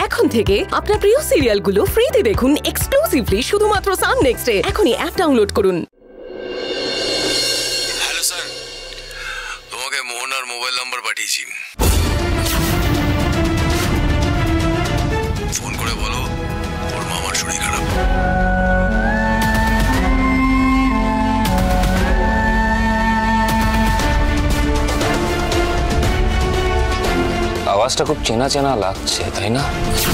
এখন থেকে আপনার প্রিয় সিরিয়ালগুলো ফ্রিতে দেখুন এক্সক্লুসিভলি শুধুমাত্র সান নেক্সটে। এখনই অ্যাপ ডাউনলোড করুন। হ্যালো স্যার, তোমাকে মোহনার মোবাইল নাম্বার পাঠিয়েছি। ফোন করে বলো ওর মামার শরীর খারাপ। আওয়াজটা খুব চেনা চেনা লাগছে, তাই না?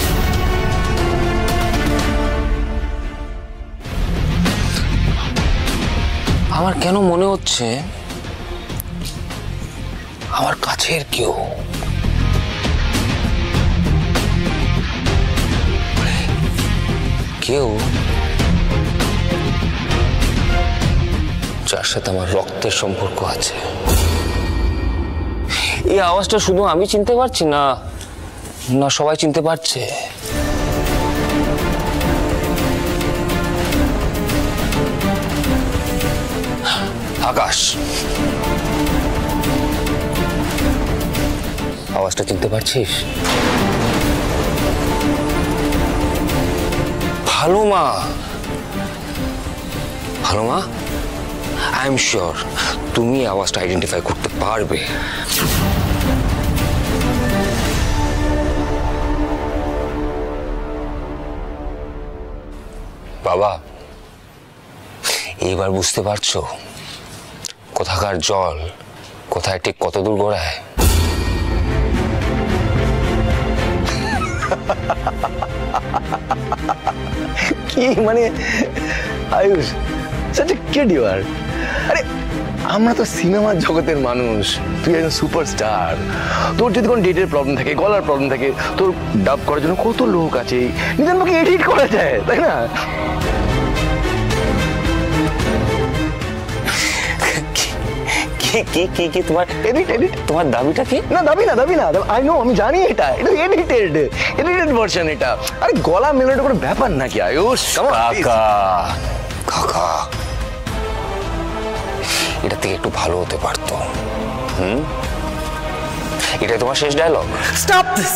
আমার কেন মনে হচ্ছে আমার কাছের কেউ। কেউ যার সাথে আমার রক্তের সম্পর্ক আছে। এই আওয়াজটা শুধু আমি চিনতে পারছি না, না সবাই চিনতে পারছে? আকাশ, আওয়াজটা চিনতে পারছিস? ভালো মা, ভালো মা, আই এম শিওর তুমি আওয়াজটা আইডেন্টিফাই করতে পারবে। বাবা, এইবার বুঝতে পারছো কোথাকার জল কোথায় ঠিক কত দূর গড়ায়? কি মানে Ayush, such a kid you are। আরে আমরা তো সিনেমার জগতের মানুষ, তুই একজন সুপারস্টার। তোর যদি কোনো ডেটের প্রবলেম থাকে, গলার প্রবলেম থাকে, তোর ডাব করার জন্য কত লোক আছে, নিজের মুখে এডিট করা যায়, তাই না? কি তোমার এডিট? তোমার দাবিটা কি? না দাবি না, আই নো, আমি জানি এটা এডিটেড ভার্সন এটা। আরে গলা মেলানোটা কোনো ব্যাপার নাকি আয়ুষ? কাকা, এটা থেকে একটু ভালো হতে পারতো। এটা তোমার শেষ ডায়লগ? Stop this.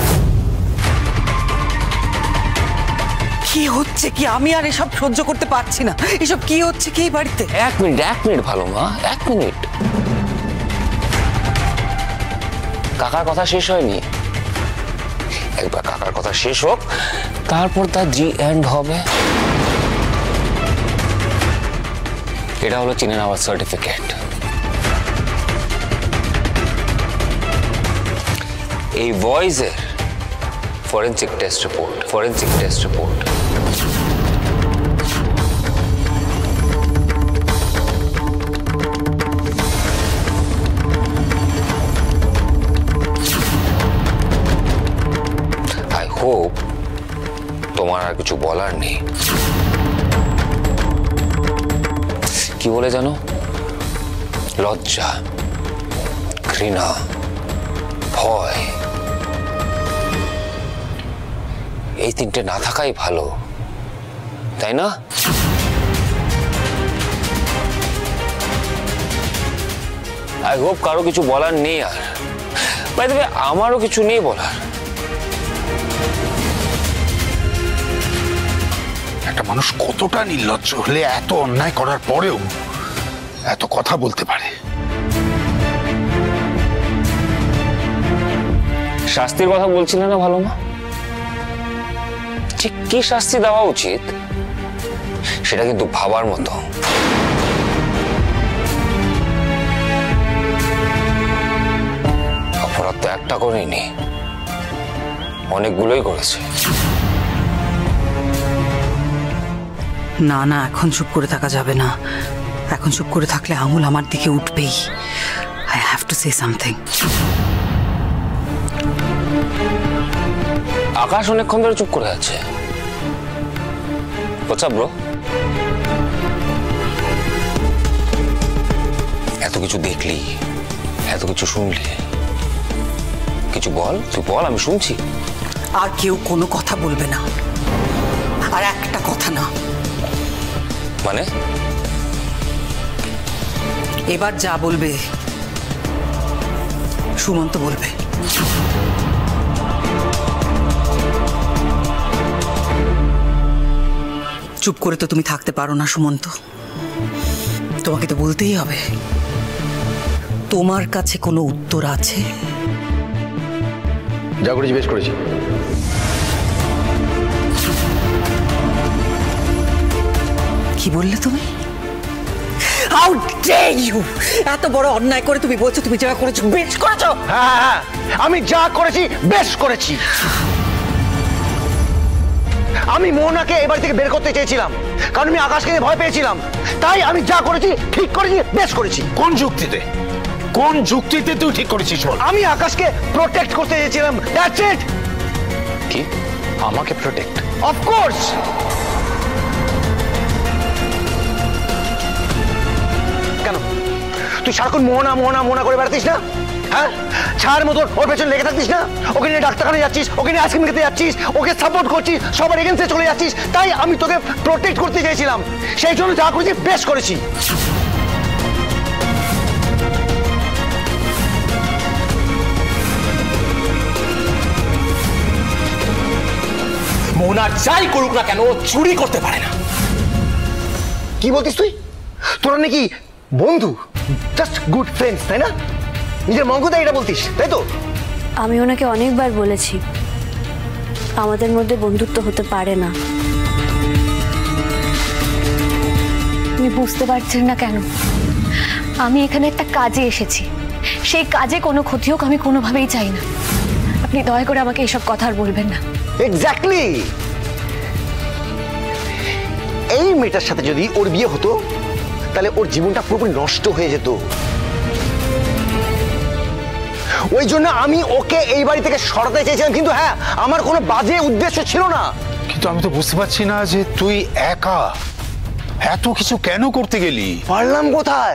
কি হচ্ছে কি? আমি আর এসব সহ্য করতে পারছি না। এসব কি হচ্ছে কি বাড়িতে? এক মিনিট ভালো মা, 1 মিনিট। কাকার কথা শেষ হয়নি, একবার কাকার কথা শেষ হোক, তারপর তার জি এন্ড হবে। এটা হলো চিনে নেওয়ার সার্টিফিকেট। এই ভয়েসের forensic test report. I hope তোমার আর কিছু বলার নেই। কি বলে জানো? লজ্জা, ঘৃণা, ভয়, এই তিনটে না থাকাই ভালো, তাই না? আই হোপ কারো কিছু বলার নেই আর। বাই দ্য ওয়ে, আমারও কিছু নেই বলার। একটা মানুষ কতটা নির্লজ্জ হলে এত অন্যায় করার পরেও এত কথা বলতে পারে? শাস্তির কথা বলছিলে না ভালো মা? ঠিক কি শাস্তি দেওয়া উচিত সেটা কিন্তু ভাবার মতো। অপরাধ তো একটা করেনি, অনেকগুলোই করেছে। না না, এখন চুপ করে থাকা যাবে না। এখন চুপ করে থাকলে আঙুল আমার দিকে উঠবেই। I have to say something. Akash অনেকক্ষণ ধরে চুপ করে আছে। What's up, bro? এত কিছু দেখলি, এত কিছু শুনলি, কিছু বল, তুই বল, আমি শুনছি। আর কেউ কোনো কথা বলবে না, আর একটা কথা না। মানে? এবার যা বলবে সুমন্ত বলবে। চুপ করে তো তুমি থাকতে পারো না সুমন্ত, তোমাকে তো বলতেই হবে। তোমার কাছে কোনো উত্তর আছে? যা করেছি বেশ করেছি। কি বললে তুমি? How dare you! এত বড় অন্যায় করে তুমি বলছো তুমি যা করেছো বেশ করেছো? হ্যাঁ, আমি যা করেছি বেশ করেছি। আমি মোহনাকে এবার থেকে বের করতে চেয়েছিলাম, কারণ আমি আকাশকে নিয়ে ভয় পেয়েছিলাম। তাই আমি যা করেছি ঠিক করেছি, বেশ করেছি। কোন যুক্তিতে, কোন যুক্তিতে তুই ঠিক করেছিস বল? আমি আকাশকে প্রোটেক্ট করতে চেয়েছিলাম, দ্যাটস ইট। কি আমাকে প্রোটেক্ট? অফকোর্স। কেন তুই সারাক্ষণ মোহনা মোহনা মোহনা করে বেড়াতিস না? হ্যাঁ, ছাড় মতো ওর পেছনে লেগে থাকতিস না? ওকে নিয়ে ডাক্তারখানে যাচ্ছিস, ওকে নিয়ে আইসক্রিম খেতে যাচ্ছিস, ওকে সাপোর্ট করছিস, সবার এগেন্সে চলে যাচ্ছিস। তাই আমি তোকে প্রোটেক্ট করতে চেয়েছিলাম, সেই জন্য যা করেছি বেশ করেছি। মোহনা যাই করুক না কেন চুরি করতে পারে না। কি বলতিস তুই? তোরা নাকি বন্ধু, জাস্ট গুড ফ্রেন্ডস, তাই না? নিজের মঙ্গলতা এটা বলতিস, তাই তো? আমি ওনাকে অনেকবার বলেছি আমাদের মধ্যে বন্ধুত্ব হতে পারে না। আপনি বুঝতে পারছেন না কেন? আমি এখানে একটা কাজে এসেছি, সেই কাজে কোনো ক্ষতি হোক আমি কোনোভাবেই চাই না। আপনি দয়া করে আমাকে এসব কথা আর বলবেন না। এক্স্যাক্টলি। এই মেয়েটার সাথে যদি ওর বিয়ে হতো তাহলে ওর জীবনটা পুরোপুরি নষ্ট হয়ে যেত। ওই জন্য আমি ওকে এই বাড়ি থেকে সরাতে চেয়েছিলাম, কিন্তু হ্যাঁ, আমার কোনো বাজে উদ্দেশ্য ছিল না। কিন্তু আমি তো বুঝতে পারছি না যে তুই একা এত কিছু কেন করতে গেলি? পারলাম কোথায়?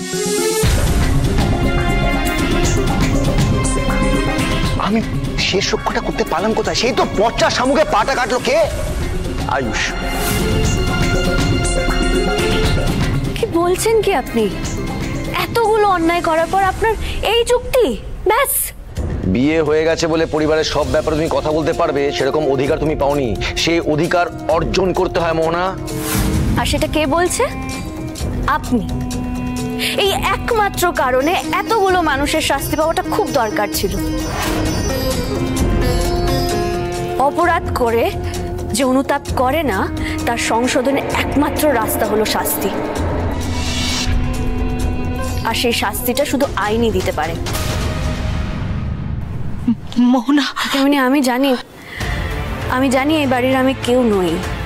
আমি শেষ রক্ষাটা করতে পারলাম কোথায়? সেই তো পচা শামুকে পাটা কাটলো কে? আয়ুষ। কি বলছেন কি আপনি? এতগুলো অন্যায় করার পর আপনার এই যুক্তি? ব্যাস, বিয়ে হয়ে গেছে বলে পরিবারের সব ব্যাপারে তুমি কথা বলতে পারবে সেরকম অধিকার তুমি পাওনি। সেই অধিকার অর্জন করতে হয় মোহনা। আর সেটা কে বলছে? আপনি। এই একমাত্র কারণে এতগুলো মানুষের শাস্তি পাওয়াটা খুব দরকার ছিল। অপরাধ করে যে অনুতাপ করে না তার সংশোধনের একমাত্র রাস্তা হলো শাস্তি, আর সেই শাস্তিটা শুধু আইনই দিতে পারে। মোহনা, তেমনি আমি জানি এই বাড়ির আমি কেউ নই।